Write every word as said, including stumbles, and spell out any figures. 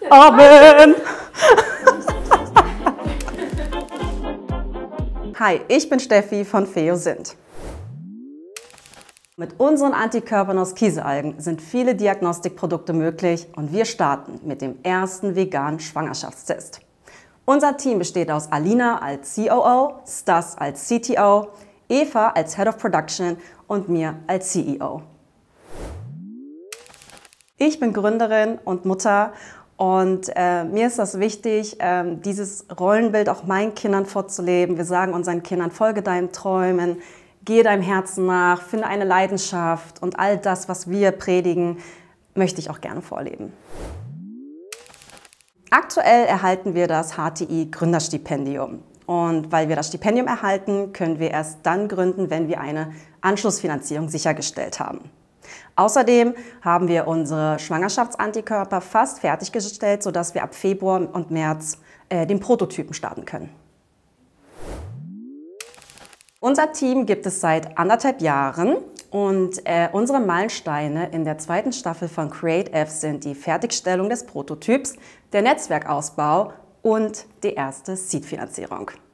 Amen! Hi, ich bin Steffi von Feosint. Mit unseren Antikörpern aus Kieselalgen sind viele Diagnostikprodukte möglich und wir starten mit dem ersten veganen Schwangerschaftstest. Unser Team besteht aus Alina als C O O, Stas als C T O, Eva als Head of Production und mir als C E O. Ich bin Gründerin und Mutter und äh, mir ist das wichtig, äh, dieses Rollenbild auch meinen Kindern vorzuleben. Wir sagen unseren Kindern, folge deinen Träumen, gehe deinem Herzen nach, finde eine Leidenschaft und all das, was wir predigen, möchte ich auch gerne vorleben. Aktuell erhalten wir das H T I Gründerstipendium. Und weil wir das Stipendium erhalten, können wir erst dann gründen, wenn wir eine Anschlussfinanzierung sichergestellt haben. Außerdem haben wir unsere Schwangerschaftsantikörper fast fertiggestellt, sodass wir ab Februar und März äh, den Prototypen starten können. Unser Team gibt es seit anderthalb Jahren und äh, unsere Meilensteine in der zweiten Staffel von CreateF sind die Fertigstellung des Prototyps, der Netzwerkausbau und die erste Seed-Finanzierung.